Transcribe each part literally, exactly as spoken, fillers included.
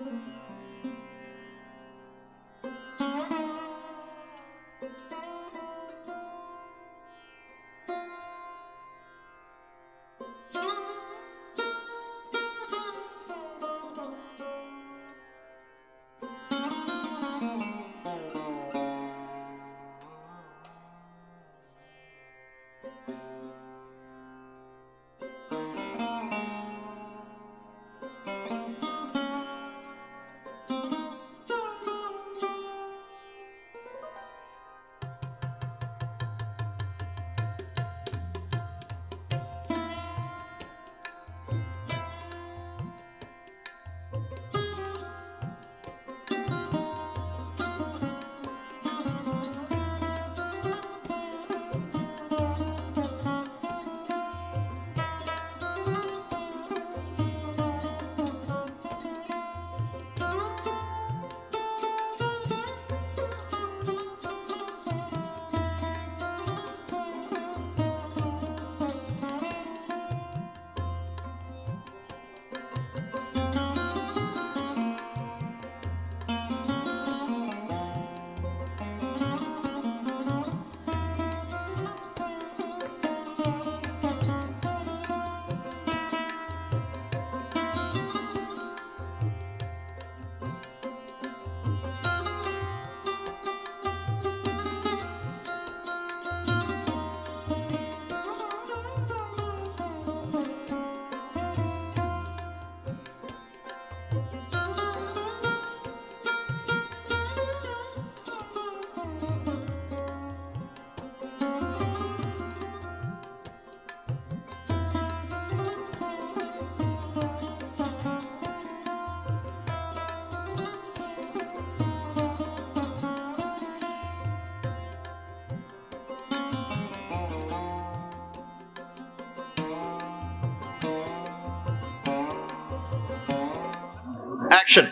Action.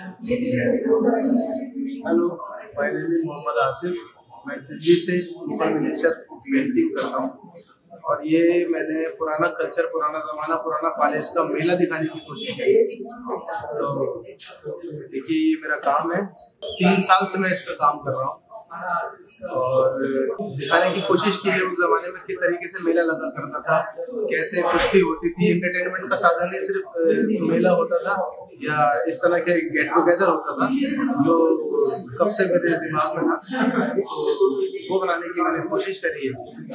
Hello, my name is Mohammad Asif. मैं दिल्ली से local miniature painting करता हूँ और ये मैंने पुराना कल्चर, पुराना ज़माना, पुराना पैलेस का मेला दिखाने की कोशिश की। तो देखिए, ये मेरा काम है। तीन साल से मैं इस पर काम कर रहा हूँ और दिखाने की कोशिश की है उस जमाने में किस तरीके से मेला लगा करता था, कैसे कुश्ती होती थी। एंटरटेनमेंट का साधन ही सिर्फ मेला होता था या इस तरह के गेट टुगेदर होता था, जो कब से मेरे दिमाग में था। तो वो बनाने की मैंने कोशिश करी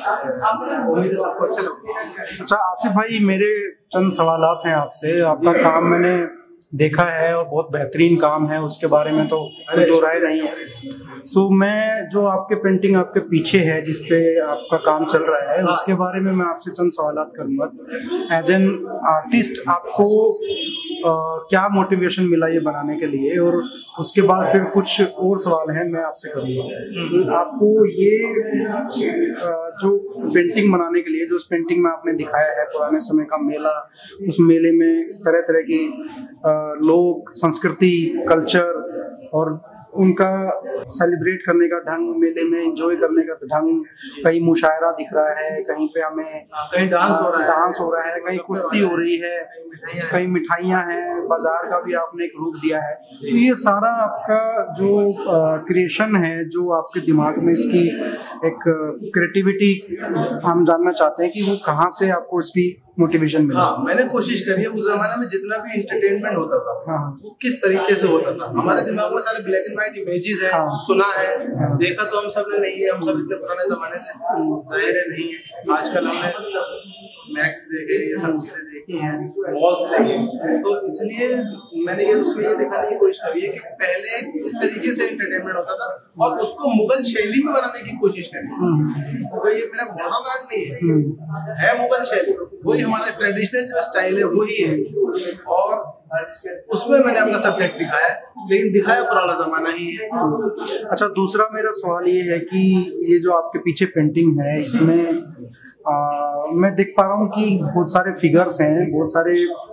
है। उम्मीद है सबको अच्छा लगेगा। अच्छा आसिफ भाई, मेरे चंद सवालात हैं आपसे। आपका काम मैंने देखा है और बहुत बेहतरीन काम है, उसके बारे में तो दो राय नहीं है। सो so, मैं जो आपके पेंटिंग आपके पीछे है जिस पे आपका काम चल रहा है, उसके बारे में मैं आपसे चंद सवालात करूँगा। एज एन आर्टिस्ट आपको आ, क्या मोटिवेशन मिला ये बनाने के लिए, और उसके बाद फिर कुछ और सवाल हैं मैं आपसे करूँगा। आपको ये आ, जो पेंटिंग बनाने के लिए, जो उस पेंटिंग में आपने दिखाया है पुराने समय का मेला, उस मेले में तरह तरह की आ, लोग, संस्कृति, कल्चर और उनका सेलिब्रेट करने का ढंग, मेले में एंजॉय करने का ढंग, कहीं मुशायरा दिख रहा है, कहीं पे हमें कहीं डांस हो रहा है डांस हो रहा है कहीं कुश्ती हो रही है, कहीं मिठाइयाँ हैं, बाजार का भी आपने एक रूप दिया है। तो ये सारा आपका जो क्रिएशन है, जो आपके दिमाग में इसकी एक क्रिएटिविटी, हम जानना चाहते हैं कि वो कहाँ से आपको इसकी मोटिवेशन मिला। हाँ, मैंने कोशिश करी है। उस जमाने में जितना भी एंटरटेनमेंट होता था, हाँ, वो किस तरीके से होता था। हमारे दिमाग में सारे ब्लैक एंड व्हाइट इमेजेस हैं, हाँ, सुना है, हाँ, देखा तो हम सब ने नहीं है। हम सब इतने पुराने जमाने से जाहिर है नहीं है। आजकल हमने मैक्स देखे, ये सब चीजें देखी हैं, वॉल्स देखे। तो इसलिए मैंने ये उसमें ये दिखाने की कोशिश करी है कि पहले इस तरीके से एंटरटेनमेंट होता था और उसको मुगल शैली में बनाने की कोशिश करी। तो ये मेरा मॉडर्न आर्ट नहीं है, है मुगल शैली। वही हमारा ट्रेडिशनल जो स्टाइल है वही है, और उसमें मैंने अपना सब्जेक्ट दिखाया, लेकिन दिखाया पुराना जमाना ही है। अच्छा, दूसरा मेरा सवाल ये है कि ये जो आपके पीछे पेंटिंग है, इसमें आ, मैं देख पा रहा हूँ कि बहुत सारे फिगर्स हैं, बहुत सारे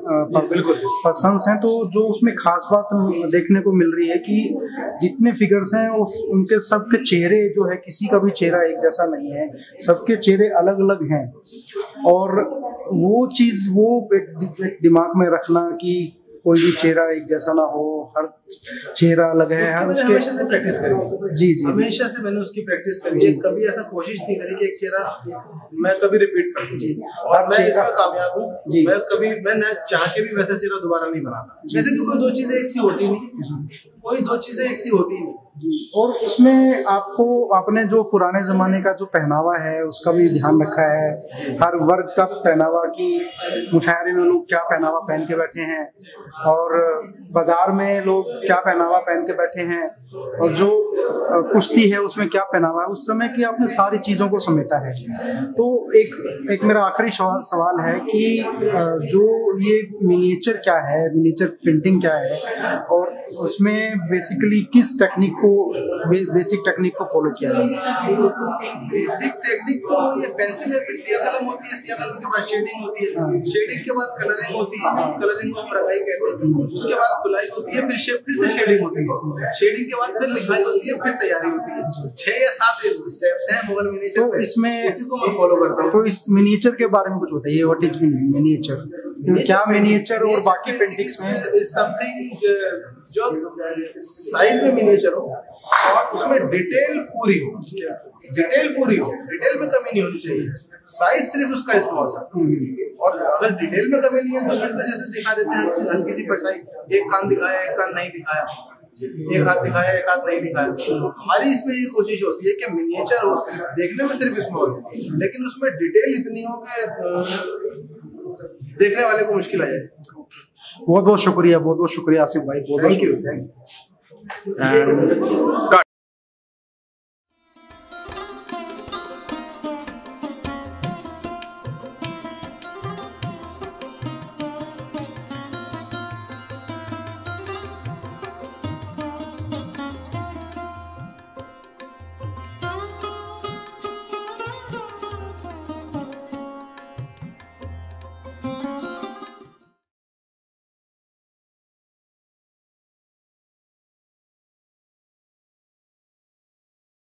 पर्सन्स हैं। तो जो उसमें खास बात देखने को मिल रही है कि जितने फिगर्स हैं उस, उनके सबके चेहरे जो है, किसी का भी चेहरा एक जैसा नहीं है, सबके चेहरे अलग अलग हैं। और वो चीज़ वो एक, एक दिमाग में रखना कि कोई भी चेहरा एक जैसा ना हो, हर चेहरा अलग है, हर उसके हमेशा से प्रैक्टिस करी है। जी जी हमेशा से मैंने उसकी प्रैक्टिस करी है, कभी ऐसा कोशिश नहीं करी कि एक चेहरा मैं कभी रिपीट कर दूं, और मैं इसमें कामयाब हूँ। मैं कभी मैं न चाह के भी वैसा चेहरा दोबारा नहीं बनाता। जैसे कि कोई दो चीजें एक सी होती नहीं, कोई दो चीजें एक सी होती नहीं। और उसमें आपको आपने जो पुराने जमाने का जो पहनावा है उसका भी ध्यान रखा है, हर वर्ग का पहनावा की मुशायरे में लोग क्या पहनावा पहन के बैठे हैं और बाजार में लोग क्या पहनावा पहन के बैठे हैं, और जो कुश्ती है उसमें क्या पहनावा है, उस समय की आपने सारी चीज़ों को समेटा है। तो एक एक मेरा आखिरी सवाल सवाल है कि जो ये मिनिएचर क्या है, मिनिएचर पेंटिंग क्या है, और उसमें बेसिकली किस टेक्निक को बे, बेसिक टेक्निक को फॉलो किया जाता है? बेसिक टेक्निक तो ये पेंसिल है, फिर सिया कलम होती है, सिया कलम के बाद शेडिंग होती है, शेडिंग के बाद कलरिंग होती है, कलरिंग को हम रंगाई कहते हैं, उसके बाद खुलाई होती है, फिर शेप फिर से शेडिंग होती है, शेडिंग के बाद फिर लिखाई होती है, फिर तैयारी होती है। छह या सात स्टेप्स हैं मुगल मिनिएचर। तो इसमें उसी को मैं फॉलो करता हूँ। तो इस मिनिएचर के बारे में कुछ बताइए, व्हाट इज मिनिएचर, क्या मिनिएचर और बाकी पेंटिंग्स में इज समथिंग जो साइज में मिनिएचर हो और उसमें डिटेल पूरी हो, डिटेल पूरी हो, डिटेल में कमी नहीं होनी चाहिए, साइज सिर्फ उसका स्मॉल है। और अगर डिटेल में कमी नहीं है तो फिर तो जैसे दिखा देते हैं हल्की सी परछाई, एक कान दिखाया एक कान नहीं दिखाया, एक हाथ दिखाया एक हाथ नहीं दिखाया। हमारी इसमें ये कोशिश होती है कि मिनिएचर हो, सिर्फ देखने में सिर्फ स्मॉल, लेकिन उसमें डिटेल इतनी हो कि देखने वाले को मुश्किल आ जाए। बहुत बहुत शुक्रिया, बहुत बहुत शुक्रिया आसिफ भाई, बहुत बहुत शुक्रिया। And cut.